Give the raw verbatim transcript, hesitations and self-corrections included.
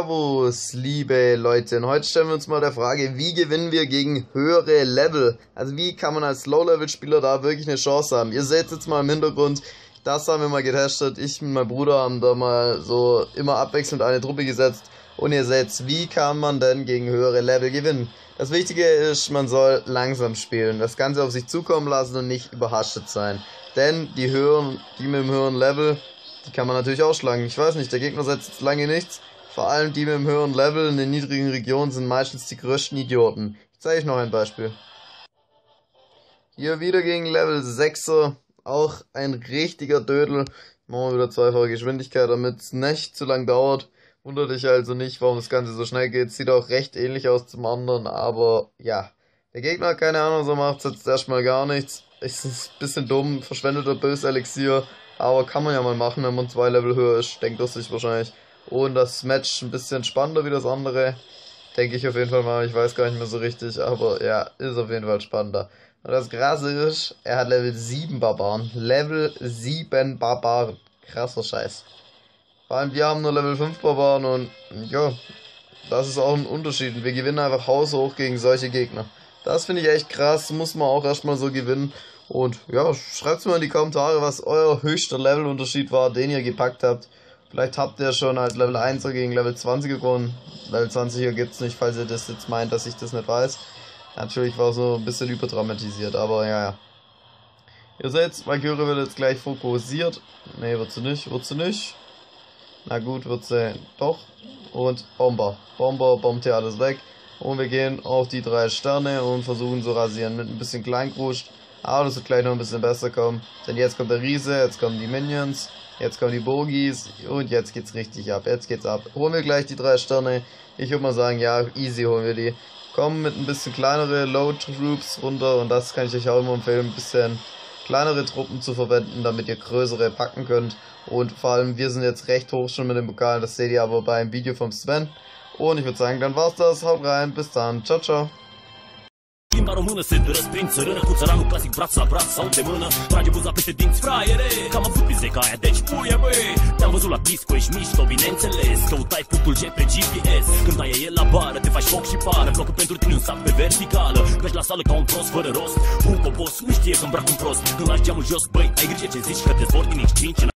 Servus, liebe Leute. Und heute stellen wir uns mal der Frage, wie gewinnen wir gegen höhere Level? Also wie kann man als Low-Level-Spieler da wirklich eine Chance haben? Ihr seht jetzt mal im Hintergrund, das haben wir mal getestet. Ich und mein Bruder haben da mal so immer abwechselnd eine Truppe gesetzt. Und ihr seht, wie kann man denn gegen höhere Level gewinnen? Das Wichtige ist, man soll langsam spielen, das Ganze auf sich zukommen lassen und nicht überhastet sein. Denn die höheren, die mit dem höheren Level, die kann man natürlich ausschlagen. Ich weiß nicht, der Gegner setzt jetzt lange nichts. Vor allem die mit dem höheren Level in den niedrigen Regionen sind meistens die größten Idioten. Ich zeige euch noch ein Beispiel. Hier wieder gegen Level sechser. Auch ein richtiger Dödel. Machen wir wieder zweifache Geschwindigkeit, damit es nicht zu lang dauert. Wundert dich also nicht, warum das Ganze so schnell geht. Sieht auch recht ähnlich aus zum anderen, aber ja. Der Gegner hat keine Ahnung, so macht es jetzt erstmal gar nichts. Ist ein bisschen dumm, verschwendeter böse Elixier. Aber kann man ja mal machen, wenn man zwei Level höher ist. Denkt er sich wahrscheinlich. Und das Match ein bisschen spannender wie das andere. Denke ich auf jeden Fall mal. Ich weiß gar nicht mehr so richtig. Aber ja, ist auf jeden Fall spannender. Und das Krasse ist, er hat Level sieben Barbaren. Level sieben Barbaren. Krasser Scheiß. Vor allem wir haben nur Level fünf Barbaren und ja, das ist auch ein Unterschied. Wir gewinnen einfach haushoch gegen solche Gegner. Das finde ich echt krass. Muss man auch erstmal so gewinnen. Und ja, schreibt mal in die Kommentare, was euer höchster Levelunterschied war, den ihr gepackt habt. Vielleicht habt ihr schon als Level einser gegen Level zwanziger gewonnen. Level zwanziger gibt es nicht, falls ihr das jetzt meint, dass ich das nicht weiß. Natürlich war so ein bisschen überdramatisiert, aber ja, ja. Ihr seht, Valkyrie wird jetzt gleich fokussiert. Ne, wird sie nicht, wird sie nicht. Na gut, wird sie doch. Und Bomber. Bomber bombt hier alles weg. Und wir gehen auf die drei Sterne und versuchen zu rasieren mit ein bisschen Kleinkruscht. Aber das wird gleich noch ein bisschen besser kommen. Denn jetzt kommt der Riese, jetzt kommen die Minions, jetzt kommen die Bogies und jetzt geht's richtig ab. Jetzt geht's ab. Holen wir gleich die drei Sterne. Ich würde mal sagen, ja, easy holen wir die. Kommen mit ein bisschen kleinere Low Troops runter und das kann ich euch auch immer empfehlen, ein bisschen kleinere Truppen zu verwenden, damit ihr größere packen könnt. Und vor allem, wir sind jetzt recht hoch schon mit dem Pokal, das seht ihr aber beim Video vom Sven. Und ich würde sagen, dann war's das. Haut rein, bis dann. Ciao, ciao. Limba română se răsprind țărână cu țăranul clasic braț la braț sau de mână. Trage buza peste dinți, fraiere, cam am făcut pizeca aia, deci puie băi. Te-am văzut la disco, ești mișto, bineînțeles. Căutai punctul G pe G P S. Când ai el la bară, te faci foc și pară. Blocă pentru tine un sac pe verticală. Mergi la sală ca un prost fără rost. Un cobos nu știe că îmbrac un prost. Când lași geamul jos, băi, ai grijă ce zici, că te zbor din X cinci.